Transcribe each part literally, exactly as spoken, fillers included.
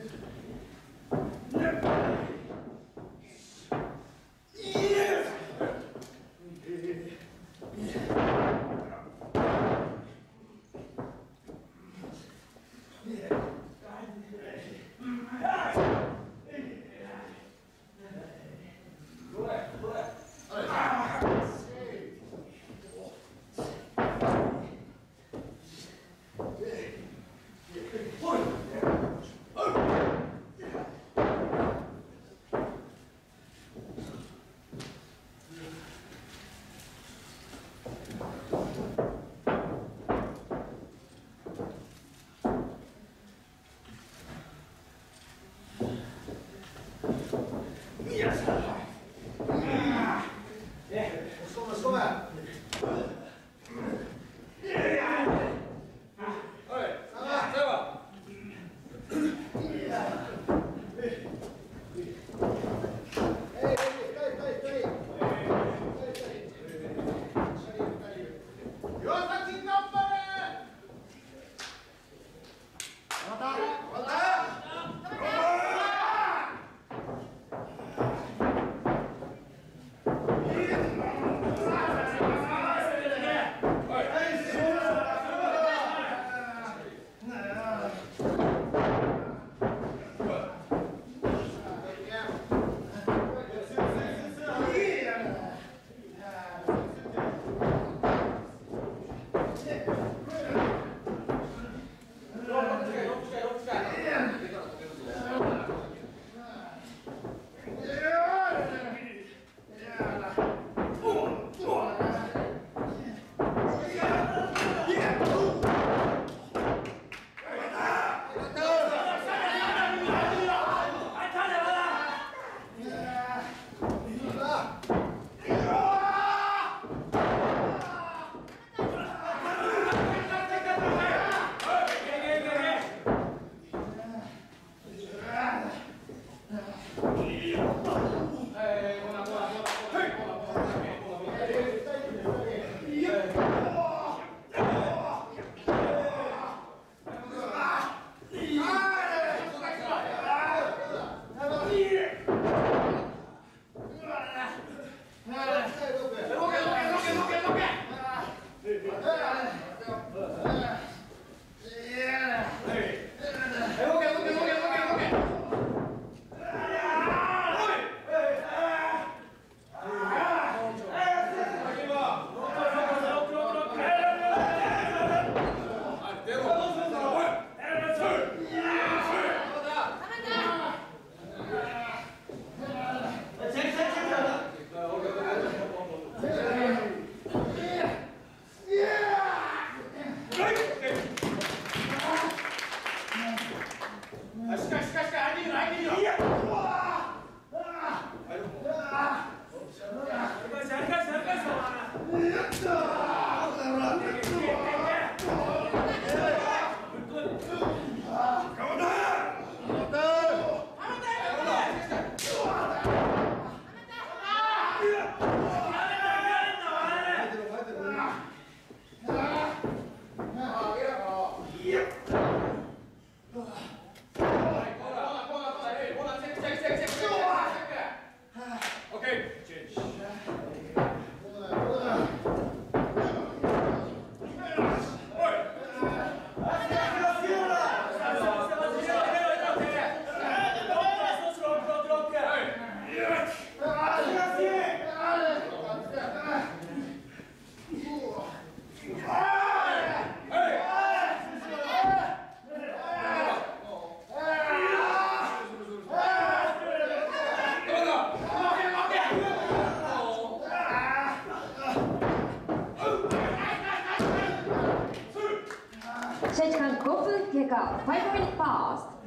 試合時間ごふん経過、ファイブミニットパス。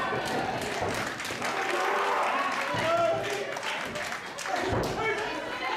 Hey!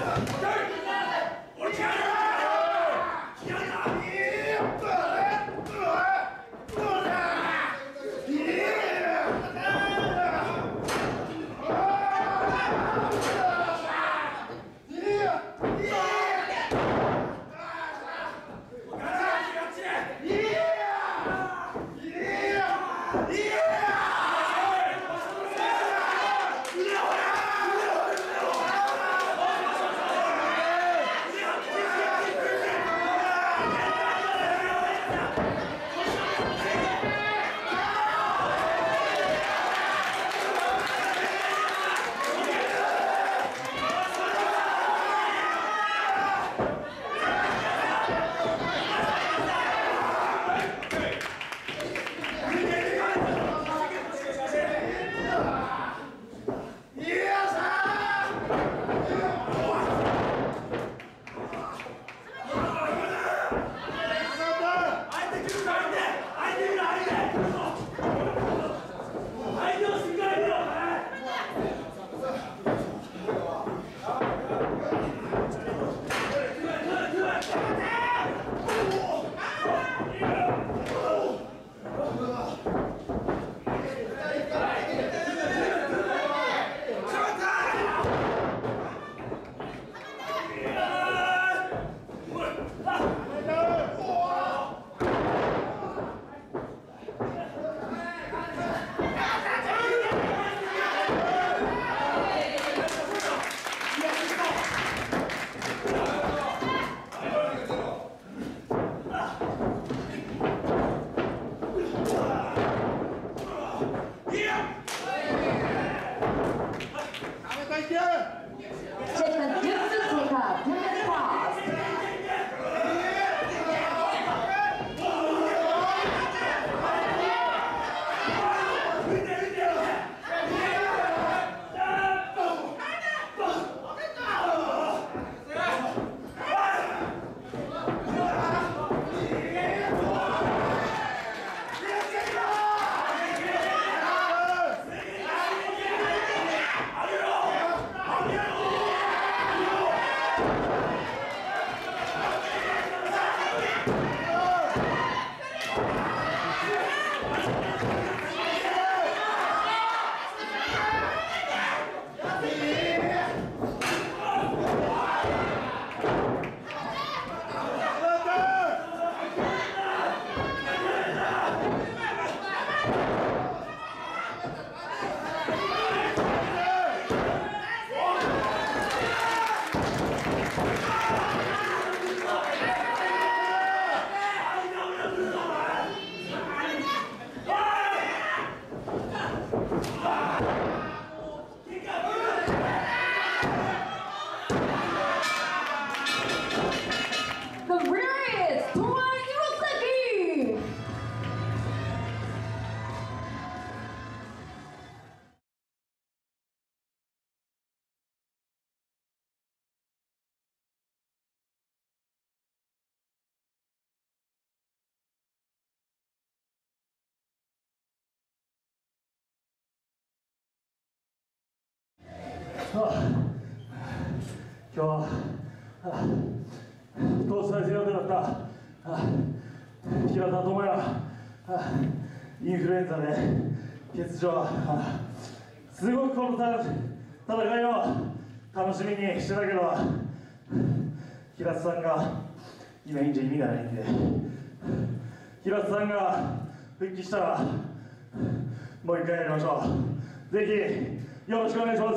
今日は投手大戦予定だった平田智也、インフルエンザで欠場。すごくこの戦いを楽しみにしてたけど、平田さんが今いいんじゃ意味がないんで、平田さんが復帰したらもう一回やりましょう。ぜひよろしくお願いします。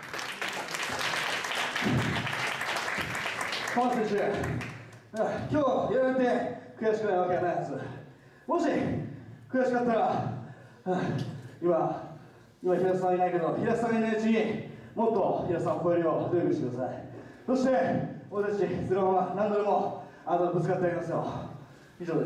川瀬選手、今日やられて悔しくないわけはないはず。もし悔しかったら、今、今平田さんいないけど、平田さんがいないうちにもっと平田さんを超えるよう努力してください。そして俺たちそのまま何度でもあとぶつかってやりますよ。以上です。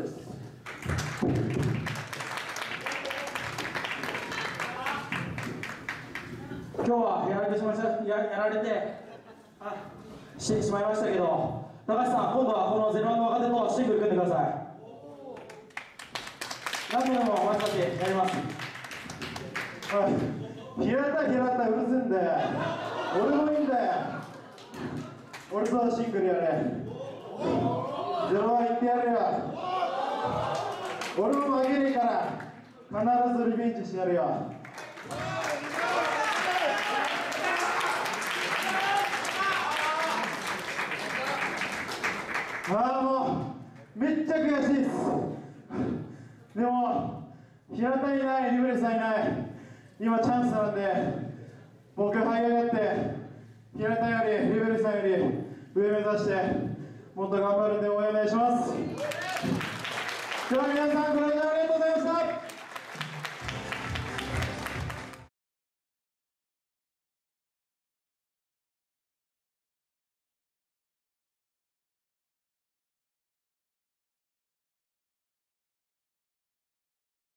今日はやられてしまいました、ややられてあしてしまいましたけど、高橋さん、今度はこのゼロワンの若手とシングル組んでください。何度でもお待ちしてやります。 おい、平田平田うるせえんだよ。俺もいいんだよ。 俺とシングルやれ。ゼロは言ってやるよ。俺も負けねえから必ずリベンジしてやるよ。ああもうめっちゃ悔しいです。でも平田いない、リベレさんいない、今チャンスなんで僕這い上がって平田よりリベレさんより上目指してもっと頑張るんで応援お願いします。では皆さんご来場ありがとうございました。